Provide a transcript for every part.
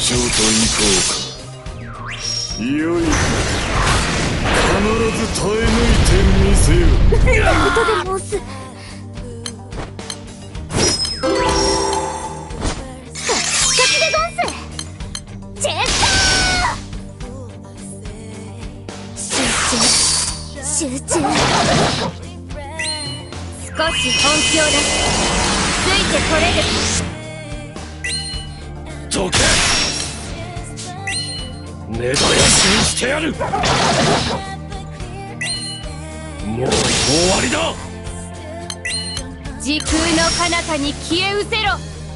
長と行こうか。いよいよ必ず耐え抜いてみせよ。 ことで申す。集中。少し本気を出す。ついてこれる。 どけ。根絶やしにしてやる。もう終わりだ。 時空の彼方に消え失せろ。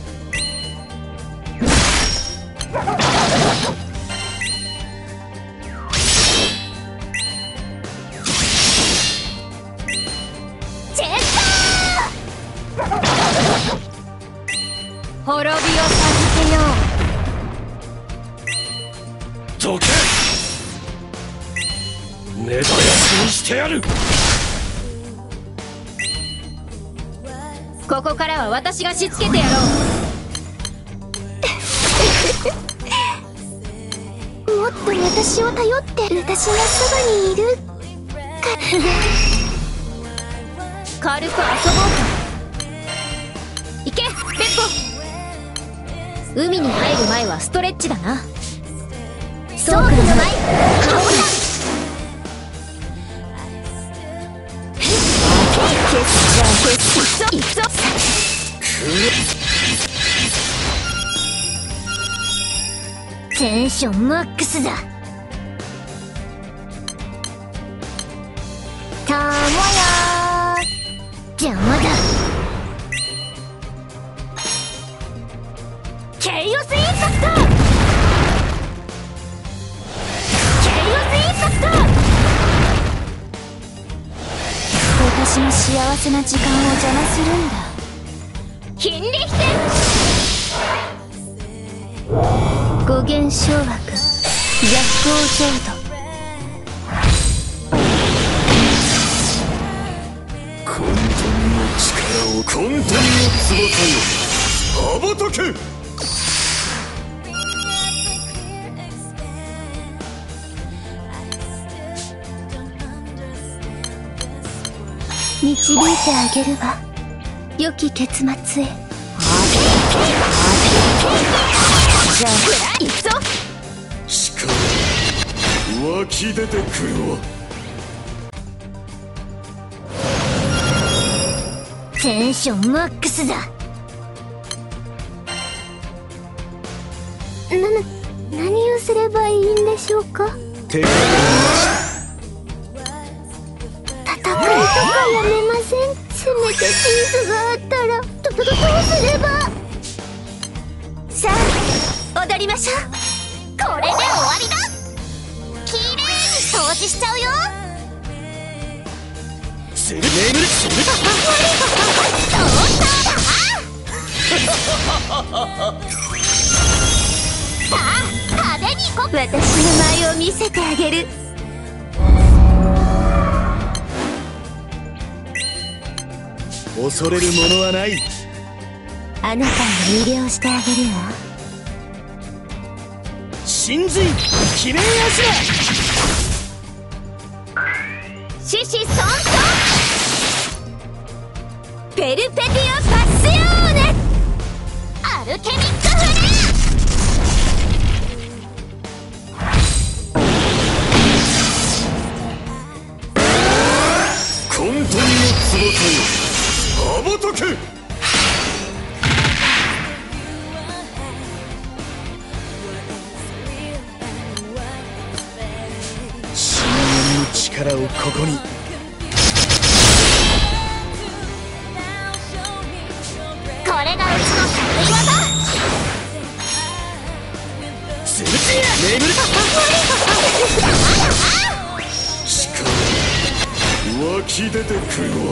滅びを授けよう。 どけ。根絶やしにしてやる。 ここからは私がしつけてやろう。もっと私を頼って、私がそばにいる軽く遊ぼうか。行けペッポ。海に入る前はストレッチだな。ソークの舞、顔だ。テンションマックスだ。たもや邪魔だ。ケイオスインパクト。私の幸せな時間を邪魔するんだ。ヒンリヒテ五元掌握、逆光浄土。 混沌の力を、混沌の翼よ、羽ばたけ。 導いてあげるわ、良き結末へ。じゃあ行くぞ。 力湧き出てくるわ。 テンションマックスだ。何をすればいいんでしょうか。 手が戦いとかやめません。せめてチーズがあったらどうすれば。さあ踊りましょう。これで終わりだ。きれいに掃除しちゃうよ。 セルネームする。 どうしたさあ派手にこ。私の舞を見せてあげる。 恐れるものはない。 あなたを魅了してあげるわ。 神髄記念足だ。 獅子孫孫ペルペティオパッシオーネアルケミックフレア。混沌の翼よ、羽ばたけ。深淵の力をここに。 これがうちの得意技。 セルティア眠る。力湧き出てくるわ。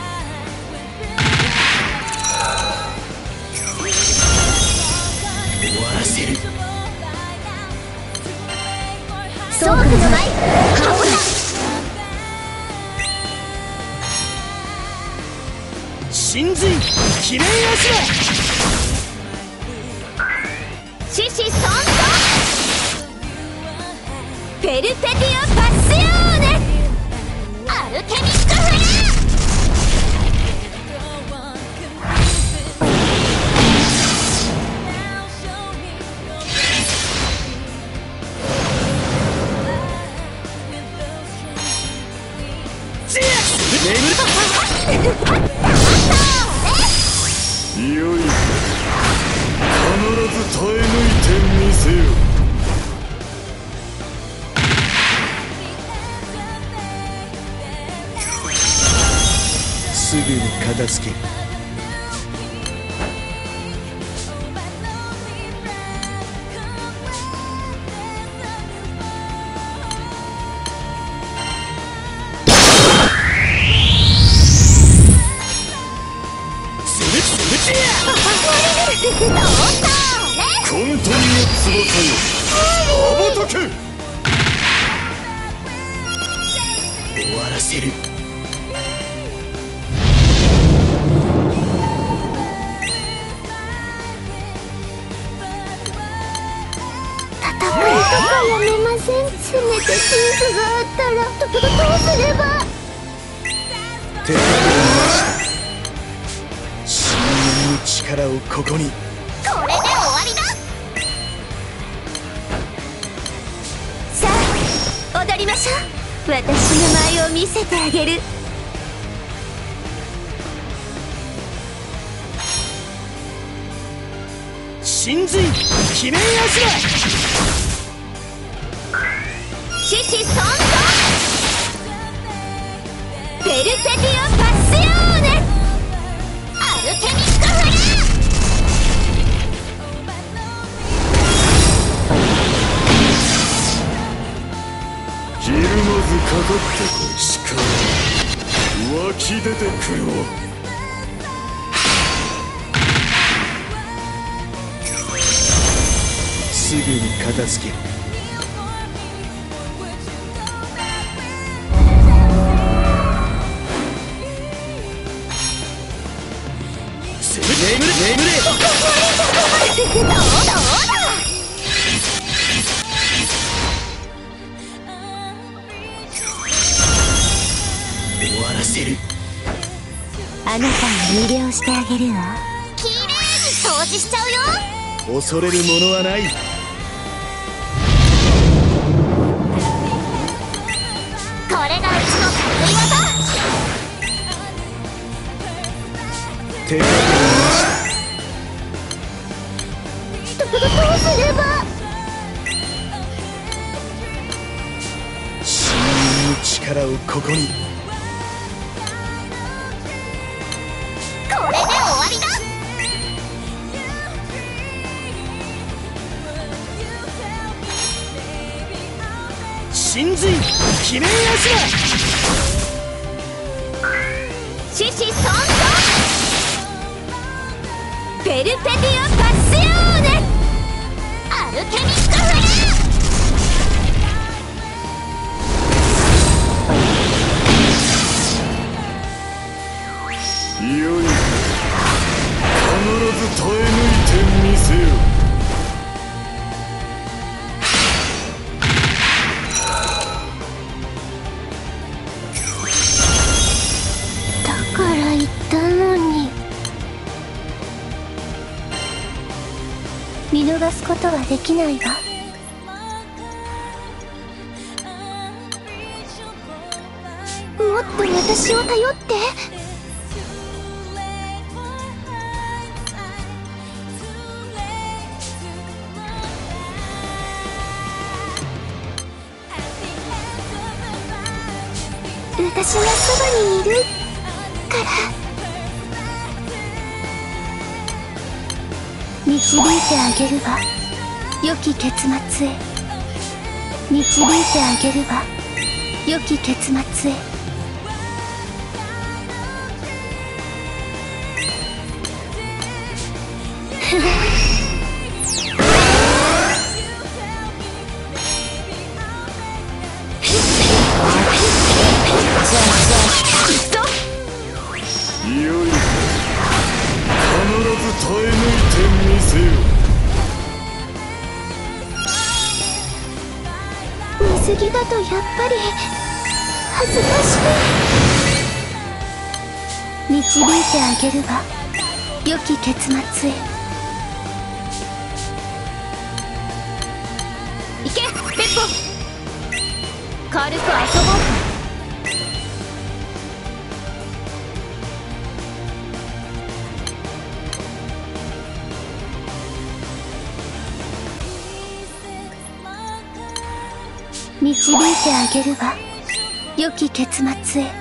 終わらせる。 ソークの舞、顔だ。 神髄記念足だ。 獅子孫孫ペルペティオ・パッシオーネ、アルケミックフレア。 いよいよ必ず耐え抜いてみせよ。 すぐに片付ける。 混沌の翼よ、羽ばたけ。 終わらせる。 戦いとかやめません。せめてチーズがあったらどうすれば。 手加減なしだ。深淵の力をここに。 これで終わりだ。さあ踊りましょう。私の舞を見せてあげる。 神髄鬼面足だ。 獅子孫孫ペルペティオ・パッシオーネ、アルケミックフレア。 ひるまずかかってこい。力湧き出てくるわ。 すぐに片付ける。眠れ。 どうだ。 終わらせる。 あなたを魅了してあげるわ。きれいに掃除しちゃうよ。 恐れるものはない。 これがうちの得意技。 手加減なしだ。 どうすれば。 深淵の力をここに。 これで終わりだ。 神髄鬼面足だ。 獅子孫孫ペルペティオ・パッシオーネ、アルケミックフレア。 いよいよ必ず耐え抜いてみせよ。 だから言ったのに。見逃すことはできないわ。もっと私を頼って。私がそばにいるから。導いてあげるわ、良き結末へ。導いてあげるわ、良き結末へ。 いよいよ必ず耐え抜いてみせよ。 水着とやっぱり恥ずかしい。導いてあげるわ、良き結末へ。行けペッポ、軽く遊ぼうか。導いてあげるわ、良き結末へ。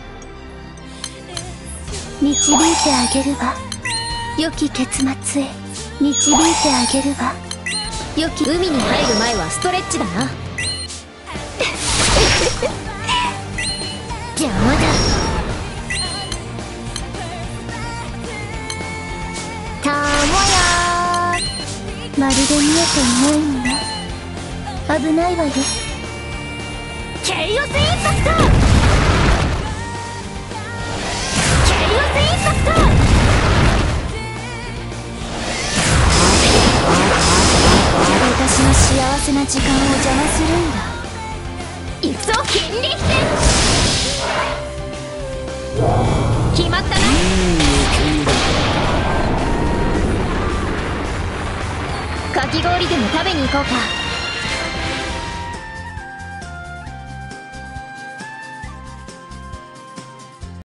導いてあげるわ、良き結末へ。導いてあげるわ、良き。海に入る前はストレッチだな。邪魔だ。たもやー、まるで見えていないのね。危ないわよ。ケイオスインパクト、ケイオスインパクト。私の幸せな時間を邪魔するんだ。行くぞ金力戦。決まったな。かき氷でも食べに行こうか。